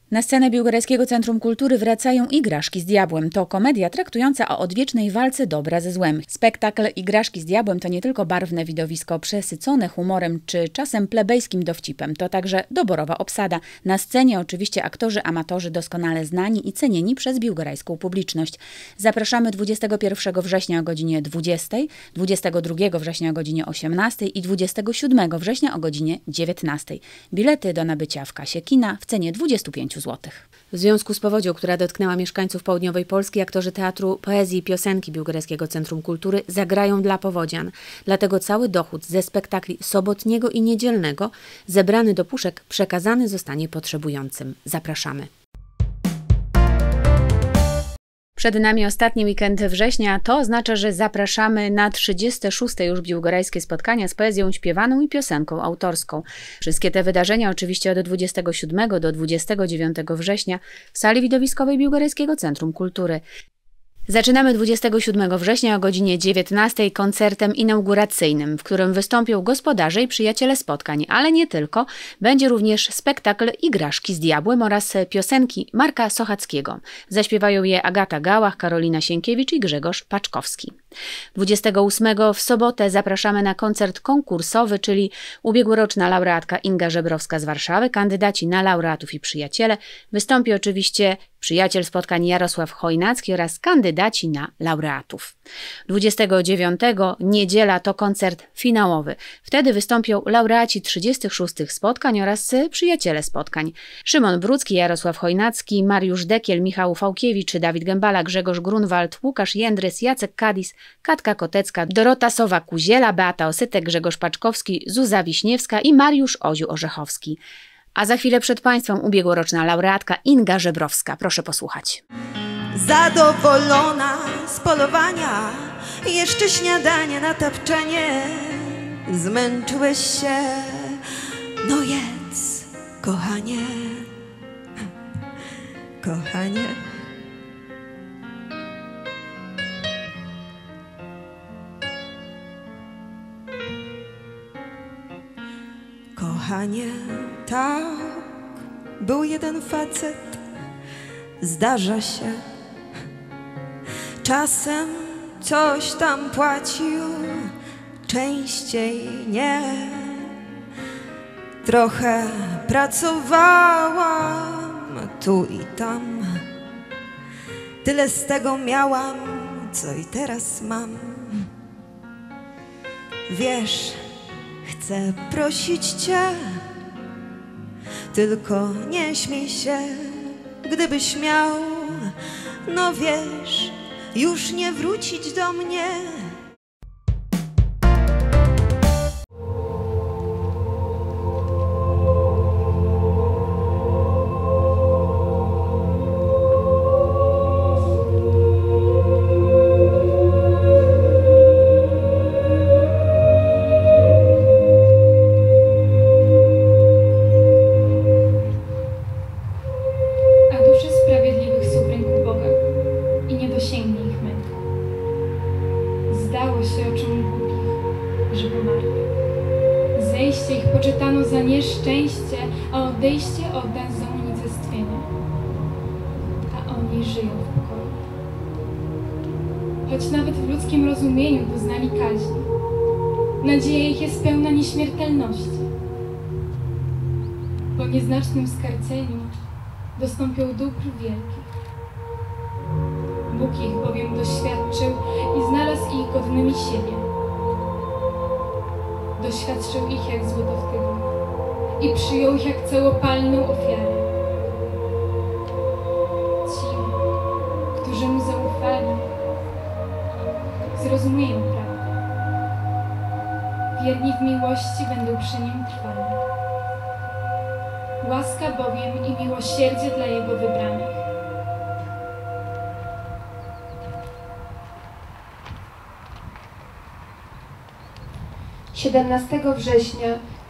Na scenę Biłgorajskiego Centrum Kultury wracają Igraszki z Diabłem. To komedia traktująca o odwiecznej walce dobra ze złem. Spektakl Igraszki z Diabłem to nie tylko barwne widowisko przesycone humorem czy czasem plebejskim dowcipem. To także doborowa obsada. Na scenie oczywiście aktorzy amatorzy doskonale znani i cenieni przez biłgorajską publiczność. Zapraszamy 21 września o godzinie 20, 22 września o godzinie 18 i 27 września o godzinie 19. Bilety do nabycia w kasie kina w cenie 25 zł. W związku z powodzią, która dotknęła mieszkańców południowej Polski, aktorzy Teatru Poezji i Piosenki Biłgorajskiego Centrum Kultury zagrają dla powodzian. Dlatego cały dochód ze spektakli sobotniego i niedzielnego zebrany do puszek przekazany zostanie potrzebującym. Zapraszamy. Przed nami ostatni weekend września, to oznacza, że zapraszamy na 36. już biłgorajskie spotkania z poezją śpiewaną i piosenką autorską. Wszystkie te wydarzenia oczywiście od 27 do 29 września w sali widowiskowej Biłgorajskiego Centrum Kultury. Zaczynamy 27 września o godzinie 19 koncertem inauguracyjnym, w którym wystąpią gospodarze i przyjaciele spotkań, ale nie tylko. Będzie również spektakl Igraszki z Diabłem oraz piosenki Marka Sochackiego. Zaśpiewają je Agata Gałach, Karolina Sienkiewicz i Grzegorz Paczkowski. 28 w sobotę zapraszamy na koncert konkursowy, czyli ubiegłoroczna laureatka Inga Żebrowska z Warszawy, kandydaci na laureatów i przyjaciele. Wystąpi oczywiście przyjaciel spotkań Jarosław Chojnacki oraz kandydaci na laureatów. 29 niedziela to koncert finałowy. Wtedy wystąpią laureaci 36 spotkań oraz przyjaciele spotkań. Szymon Brócki, Jarosław Chojnacki, Mariusz Dekiel, Michał Fałkiewicz, Dawid Gębala, Grzegorz Grunwald, Łukasz Jędrys, Jacek Kadis, Katka Kotecka, Dorota Sowa-Kuziela, Beata Osytek, Grzegorz Paczkowski, Zuza Wiśniewska i Mariusz Oziu-Orzechowski. A za chwilę przed Państwem ubiegłoroczna laureatka Inga Żebrowska. Proszę posłuchać. Zadowolona z polowania, jeszcze śniadanie na tapczanie. Zmęczyłeś się, no jedz, kochanie, kochanie. Kochanie, tak, był jeden facet, zdarza się. Czasem coś tam płacił, częściej nie. Trochę pracowałam tu i tam, tyle z tego miałam, co i teraz mam. Wiesz, chcę prosić Cię, tylko nie śmiej się, gdybyś miał, no wiesz, już nie wrócić do mnie. Zdało się oczom głupich, że pomarły. Zejście ich poczytano za nieszczęście, a odejście oddan za unicestwienie. A oni żyją w pokoju. Choć nawet w ludzkim rozumieniu doznali kaźni, nadzieja ich jest pełna nieśmiertelności. Po nieznacznym skarceniu dostąpią dóbr wielkich. Bóg ich bowiem doświadczył i znalazł ich godnymi siebie. Doświadczył ich jak złoto w tyglu i przyjął ich jak całopalną ofiarę. Ci, którzy mu zaufali, zrozumieją prawdę. Wierni w miłości będą przy nim trwali. Łaska bowiem i miłosierdzie dla jego wybranych. 17 września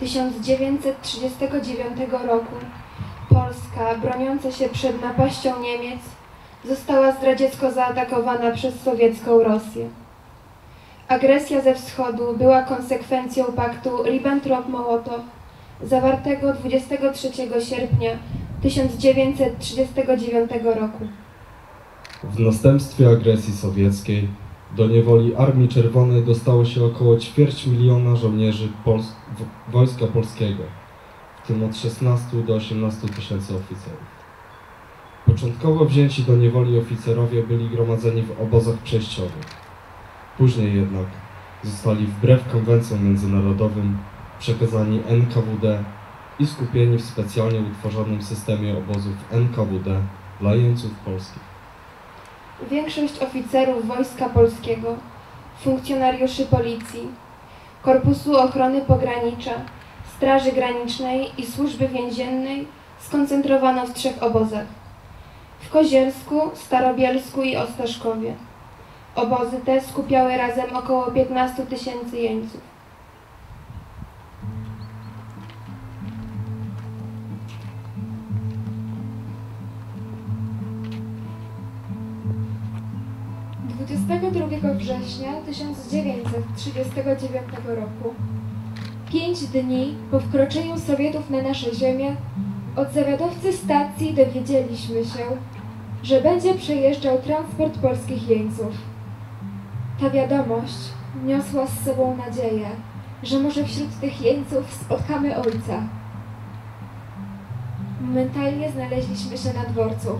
1939 roku Polska, broniąca się przed napaścią Niemiec, została zdradziecko zaatakowana przez sowiecką Rosję. Agresja ze wschodu była konsekwencją paktu Ribbentrop-Mołotow zawartego 23 sierpnia 1939 roku. W następstwie agresji sowieckiej do niewoli Armii Czerwonej dostało się około 250 000 żołnierzy Wojska Polskiego, w tym od 16 do 18 tysięcy oficerów. Początkowo wzięci do niewoli oficerowie byli gromadzeni w obozach przejściowych. Później jednak zostali wbrew konwencjom międzynarodowym przekazani NKWD i skupieni w specjalnie utworzonym systemie obozów NKWD dla jeńców polskich. Większość oficerów Wojska Polskiego, funkcjonariuszy policji, Korpusu Ochrony Pogranicza, Straży Granicznej i Służby Więziennej skoncentrowano w 3 obozach: w Kozielsku, Starobielsku i Ostaszkowie. Obozy te skupiały razem około 15 000 jeńców. Września 1939 roku, 5 dni po wkroczeniu Sowietów na nasze ziemię, od zawiadowcy stacji dowiedzieliśmy się, że będzie przejeżdżał transport polskich jeńców. Ta wiadomość niosła z sobą nadzieję, że może wśród tych jeńców spotkamy ojca. Momentalnie znaleźliśmy się na dworcu.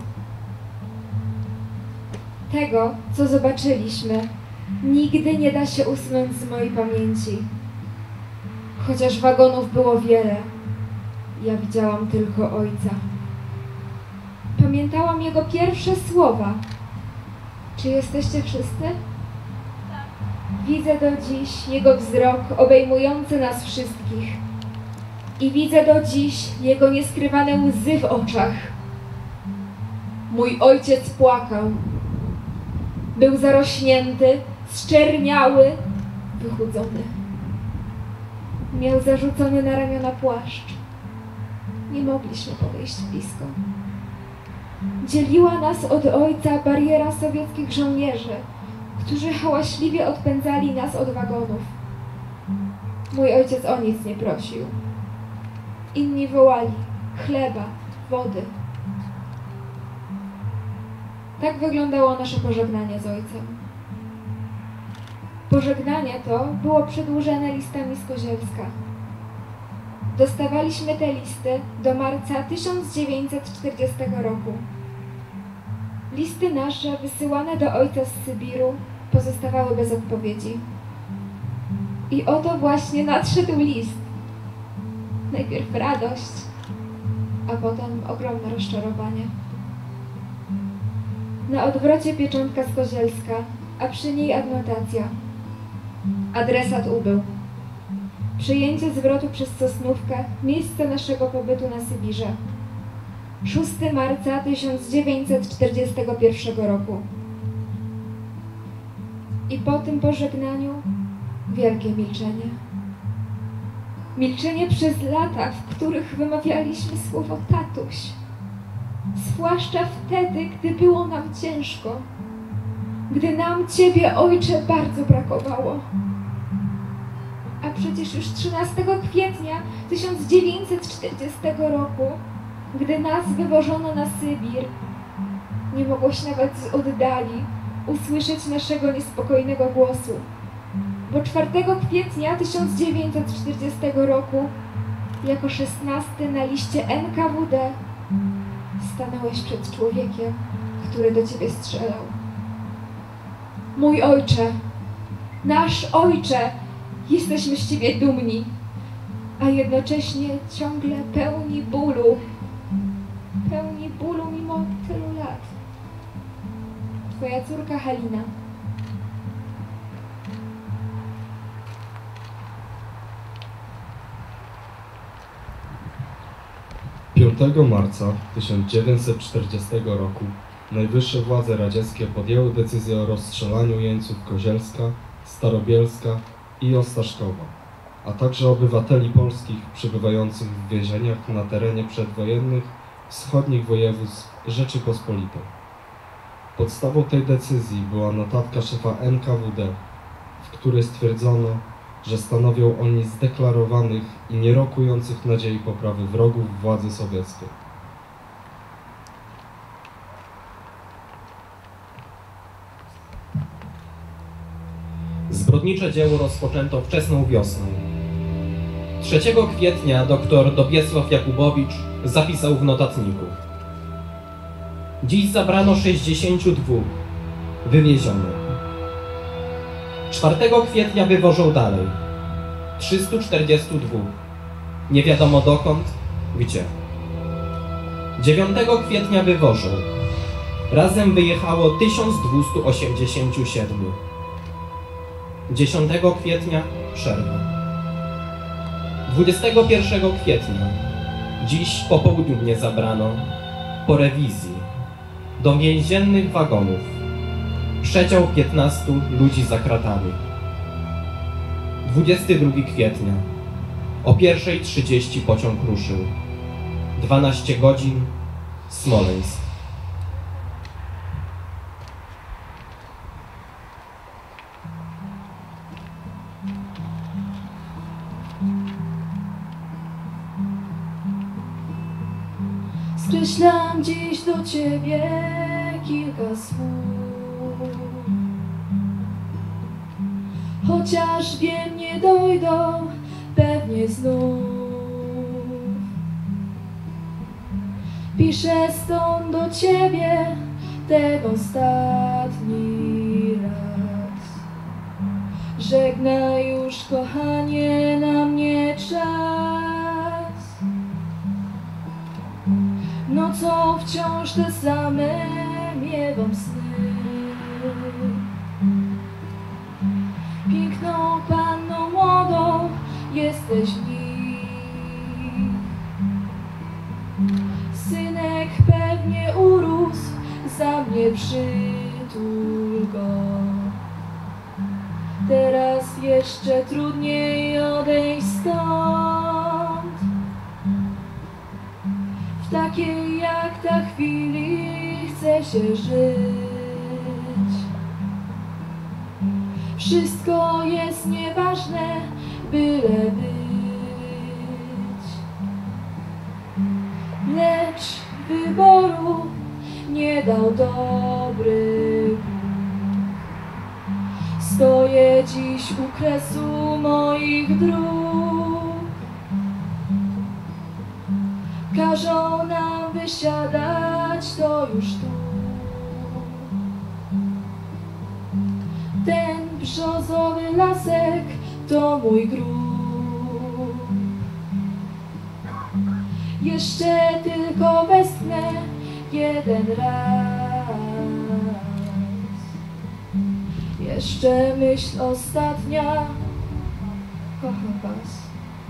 Tego, co zobaczyliśmy, nigdy nie da się usunąć z mojej pamięci. Chociaż wagonów było wiele, ja widziałam tylko ojca. Pamiętałam jego pierwsze słowa. Czy jesteście wszyscy? Widzę do dziś jego wzrok obejmujący nas wszystkich. I widzę do dziś jego nieskrywane łzy w oczach. Mój ojciec płakał. Był zarośnięty, zczerniały, wychudzony. Miał zarzucony na ramiona płaszcz. Nie mogliśmy podejść blisko. Dzieliła nas od ojca bariera sowieckich żołnierzy, którzy hałaśliwie odpędzali nas od wagonów. Mój ojciec o nic nie prosił. Inni wołali chleba, wody. Tak wyglądało nasze pożegnanie z ojcem. Pożegnanie to było przedłużone listami z Kozielska. Dostawaliśmy te listy do marca 1940 roku. Listy nasze wysyłane do ojca z Sybiru pozostawały bez odpowiedzi. I oto właśnie nadszedł list. Najpierw radość, a potem ogromne rozczarowanie. Na odwrocie pieczątka z Kozielska, a przy niej adnotacja. Adresat ubył. Przyjęcie zwrotu przez Sosnówkę, miejsce naszego pobytu na Sybirze. 6 marca 1941 roku. I po tym pożegnaniu wielkie milczenie. Milczenie przez lata, w których wymawialiśmy słowo tatuś. Zwłaszcza wtedy, gdy było nam ciężko. Gdy nam Ciebie, Ojcze, bardzo brakowało. A przecież już 13 kwietnia 1940 roku, gdy nas wywożono na Sybir, nie mogłeś nawet z oddali usłyszeć naszego niespokojnego głosu. Bo 4 kwietnia 1940 roku, jako 16 na liście NKWD, stanąłeś przed człowiekiem, który do Ciebie strzelał. Mój ojcze, nasz ojcze, jesteśmy z Ciebie dumni, a jednocześnie ciągle pełni bólu mimo tylu lat. Twoja córka Halina. Piątego marca 1940 roku najwyższe władze radzieckie podjęły decyzję o rozstrzelaniu jeńców Kozielska, Starobielska i Ostaszkowa, a także obywateli polskich przebywających w więzieniach na terenie przedwojennych wschodnich województw Rzeczypospolitej. Podstawą tej decyzji była notatka szefa NKWD, w której stwierdzono, że stanowią oni zdeklarowanych i nie rokujących nadziei poprawy wrogów władzy sowieckiej. Zbrodnicze dzieło rozpoczęto wczesną wiosną. 3 kwietnia dr Dobiesław Jakubowicz zapisał w notatniku: dziś zabrano 62, wywieziono. 4 kwietnia wywożą dalej, 342, nie wiadomo dokąd, gdzie. 9 kwietnia wywożą, razem wyjechało 1287. 10 kwietnia przerwa. 21 kwietnia, dziś po południu mnie zabrano, po rewizji, do więziennych wagonów. Przedział 15 ludzi za kratami. 22 kwietnia, o 1:30 pociąg ruszył. 12 godzin, Smoleńsk. Skreślam dziś do ciebie kilka słów, chociaż wiem, nie dojdą pewnie znów. Piszę stąd do ciebie ten ostatni raz. Żegnaj już, kochanie, na mnie czas. Nocą wciąż te same miewam sny. Piękną panną młodą jesteś w nich. Synek pewnie urósł, za mnie przytul go. Teraz jeszcze trudniej odejść stąd. W takiej jak ta chwili chce się żyć. Wszystko jest nieważne, byle być. Lecz wyboru nie dał dobry Bóg. Stoję dziś u kresu moich dróg. Każą nam wysiadać, to już tu. Ten brzozowy lasek to mój grób. Jeszcze tylko westchnę jeden raz. Jeszcze myśl ostatnia, kocham was.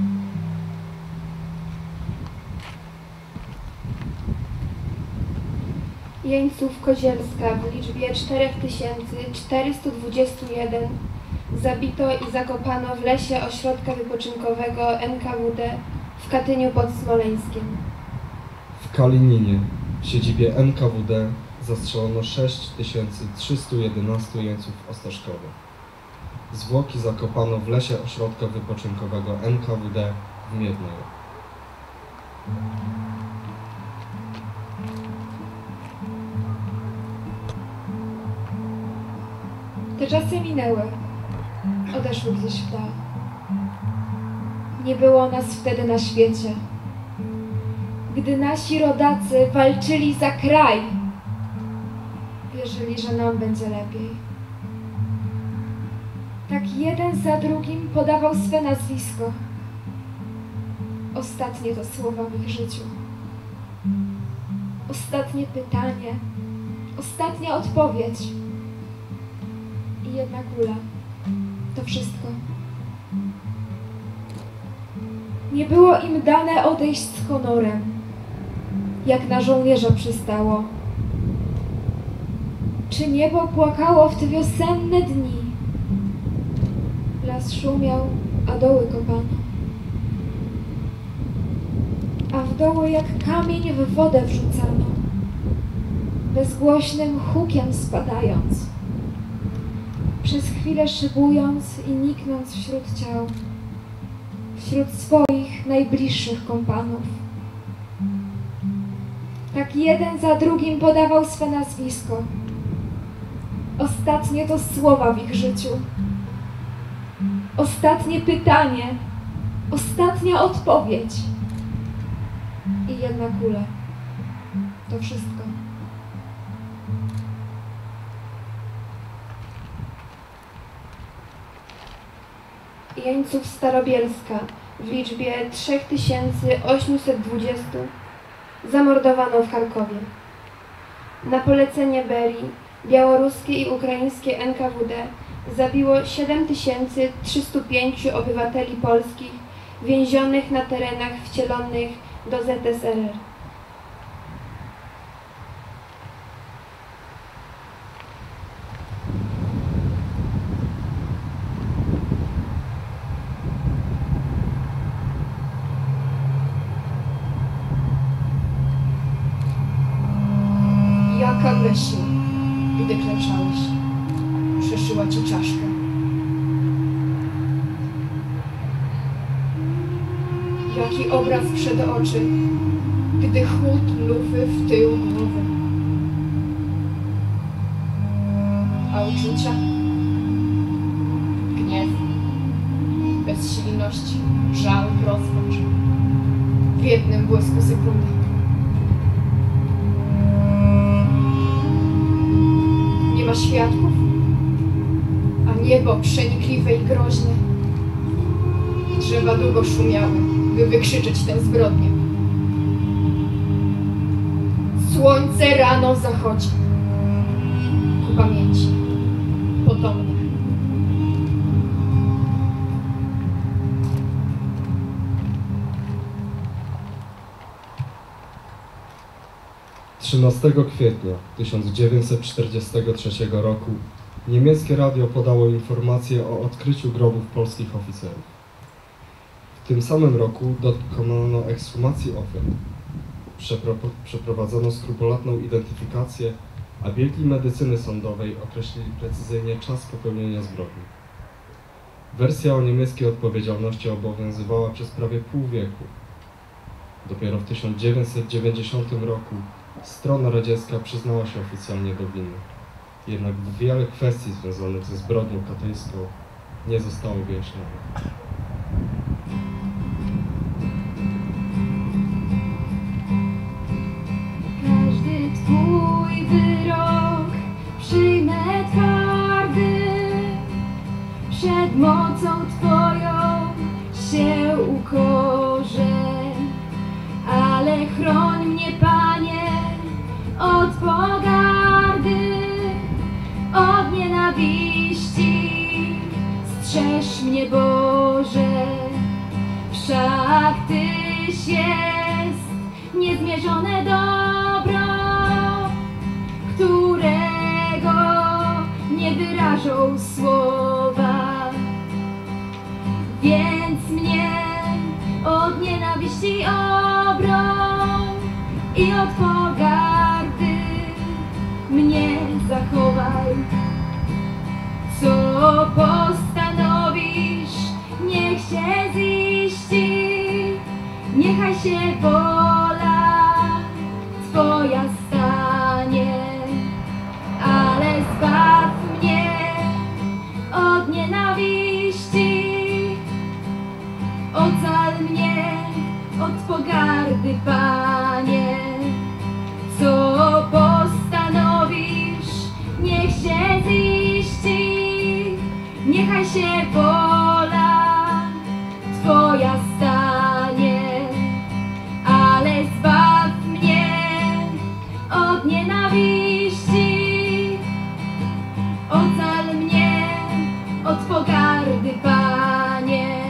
Jeńców Kozielska w liczbie 4421 zabito i zakopano w lesie ośrodka wypoczynkowego NKWD w Katyniu pod Smoleńskiem. W Kalininie, w siedzibie NKWD, zastrzelono 6311 jeńców ostaszkowych. Zwłoki zakopano w lesie ośrodka wypoczynkowego NKWD w Miednej. Te czasy minęły, odeszły gdzieś w dal. Nie było nas wtedy na świecie. Gdy nasi rodacy walczyli za kraj, wierzyli, że nam będzie lepiej. Tak jeden za drugim podawał swe nazwisko. Ostatnie to słowa w ich życiu. Ostatnie pytanie, ostatnia odpowiedź. I jedna kula. To wszystko. Nie było im dane odejść z honorem, jak na żołnierza przystało. Czy niebo płakało w te wiosenne dni? Las szumiał, a doły kopano. A w doły jak kamień w wodę wrzucano, bezgłośnym hukiem spadając, przez chwilę szybując i niknąc wśród ciał, wśród swoich najbliższych kompanów. Tak jeden za drugim podawał swe nazwisko. Ostatnie to słowa w ich życiu. Ostatnie pytanie, ostatnia odpowiedź. I jedna kula. To wszystko. Jeńców Starobielska w liczbie 3820 zamordowano w Charkowie. Na polecenie Berii białoruskie i ukraińskie NKWD zabiło 7305 obywateli polskich więzionych na terenach wcielonych do ZSRR. Jaka myśl, gdy klęczałeś, przeszyła ci czaszkę. Jaki obraz przed oczy, gdy chłód lufy w tył głowy. A uczucia? Gniew, bezsilność, żal, rozpacz. W jednym błysku sekundy. Nie ma świadków, a niebo przenikliwe i groźne. Drzewa długo szumiały, by wykrzyczeć tę zbrodnię. Słońce rano zachodzi ku pamięci potomnych. Trzynastego kwietnia 1943 roku niemieckie radio podało informację o odkryciu grobów polskich oficerów. W tym samym roku dokonano ekshumacji ofiar. Przeprowadzono skrupulatną identyfikację, a biegli medycyny sądowej określili precyzyjnie czas popełnienia zbrodni. Wersja o niemieckiej odpowiedzialności obowiązywała przez prawie pół wieku. Dopiero w 1990 roku strona radziecka przyznała się oficjalnie do winy. Jednak wiele kwestii związanych ze zbrodnią katyńską nie zostało wyjaśnionych. Każdy twój wyrok przyjmę twardy, przed mocą twoją się ukorzę, ale chroń mnie, Panie, od pogardy, od nienawiści, strzeż mnie, Boże, wszak Tyś jest niezmierzone dobro, którego nie wyrażą słowa. Więc mnie od nienawiści obroń i od pogardy mnie zachowaj. Co postanowisz, niech się ziści, niechaj się wola Twoja stanie, ale zbaw mnie od nienawiści, ocal mnie od pogardy, Panie. Co postanowisz, niech się ziści, niechaj się wola Twoja stanie, ale zbaw mnie od nienawiści, ocal mnie od pogardy, Panie.